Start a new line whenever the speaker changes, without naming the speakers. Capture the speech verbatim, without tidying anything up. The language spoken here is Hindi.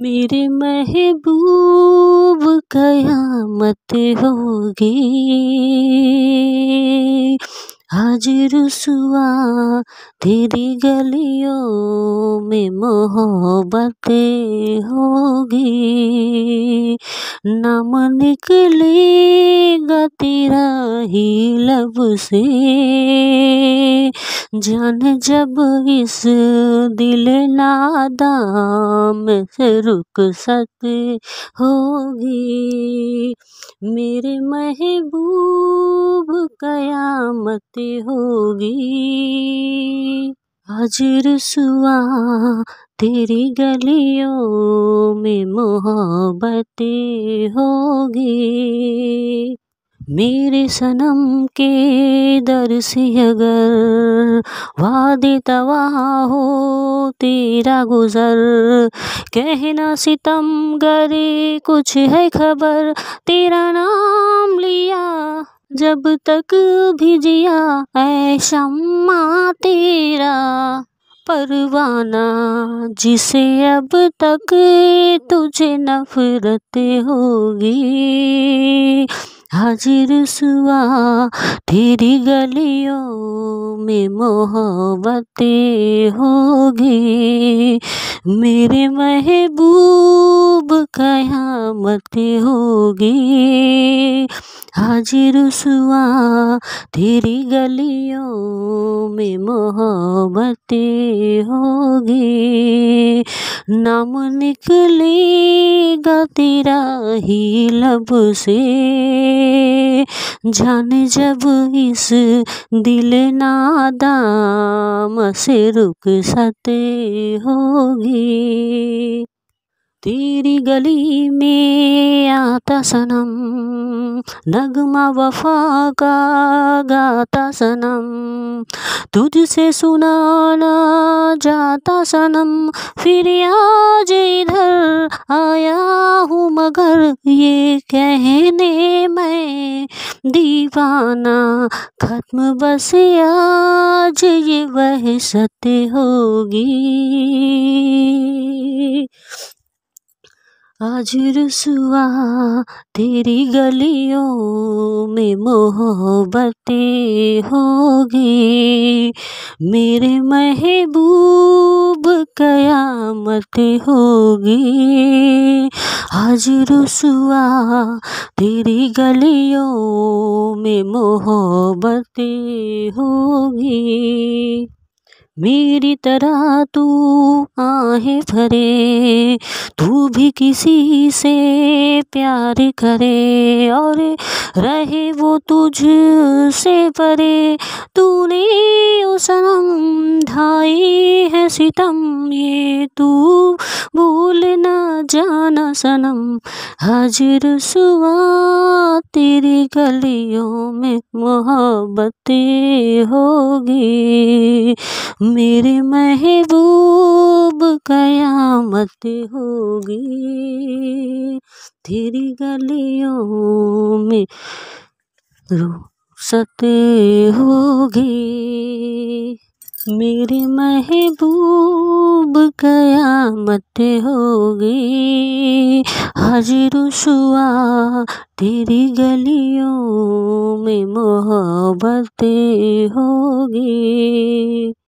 मेरे महबूब कयामत होगी, आज रुसवा तेरी गलियों में मोहब्बतें होगी। नाम निकलेगा तेरा ही लब से, जान जब इस दिल नादां में से रुखसत होगी। मेरे महबूब कयामत होगी, आज रुसवा तेरी गलियों में मोहब्बतें होगी। मेरे सनम के दर से अगर वादे तवा हो तेरा गुजर, कहना सितम गरे कुछ है खबर, तेरा नाम लिया जब तक भी जिया ऐ शम्मा तेरा परवाना, जिसे अब तक तुझे नफरत होगी। आज रुसवा तेरी गलियों में मोहब्बतें होगी। मेरे महबूब कयामत होगी, आज रुसवा तेरी गलियों में मोहब्बतें होगी। नाम निकलेगा तेरा ही लब से, जाने जब इस दिल नादां से रुखसत होगी। तेरी गली में आता सनम नगमा वफा का गाता सनम, तुझसे सुनाना जाता सनम, फिर आज इधर आया हूँ मगर ये कहने मैं दीवाना, खत्म बस आज ये वहशत होगी। आज रुसवा तेरी गलियों में मोहब्बतें होगी। मेरे महबूब कयामत होगी, आज रुसवा तेरी गलियों में मोहब्बतें होगी। मेरी तरह तू आहें भरे, तू भी किसी से प्यार करे और रहे वो तुझ से परे, तूने ओ सनम ढाई है सितम, ये तू भूल ना जाना सनम। आज रुसवा तेरी गलियों में मोहब्बतें होगी। मेरे महबूब कयामत होगी, तेरी गलियों में रुखसत होगी। मेरे महबूब कयामत होगी, आज रुसवा तेरी गलियों में मोहब्बतें होगी।